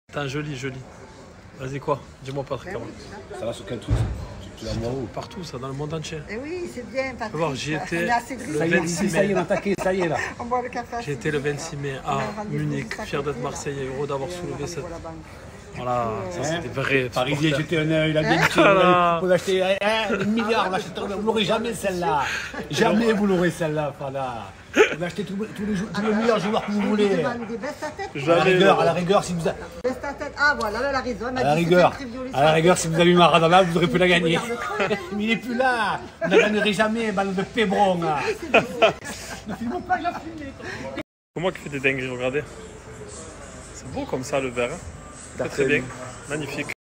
T'as un joli. Vas-y quoi? Dis-moi Patrick. Ça va sur quel truc? Tu l'as moi où? Partout, ça, dans le monde entier. Eh oui, c'est bien, Patrick. Faut voir, j'y étais le Ça y est, 26 ça y est, mai. on a attaqué, ça y est là. On boit le café. J'ai été le 26 mai à Munich, fier d'être Marseillais, heureux d'avoir soulevé cette. Voilà, ça c'est des vrais. Parisien, supporters. j'étais il a bien Voilà. vous achetez un milliard, vous l'aurez jamais celle-là. Jamais vous l'aurez celle-là, Fada. Vous achetez tous les meilleurs joueurs que vous voulez. À la rigueur, si vous avez... Ah voilà, elle a raison. À la rigueur, si vous avez eu Maradona, vous aurez pu la gagner. Mais il n'est plus là. Vous ne la gagnerez jamais, ballon de Pébron. Ne filme pas, il a filmé. Comment qui fait des dingueries, regardez. C'est beau comme ça le verre. Hein. Très bien, magnifique.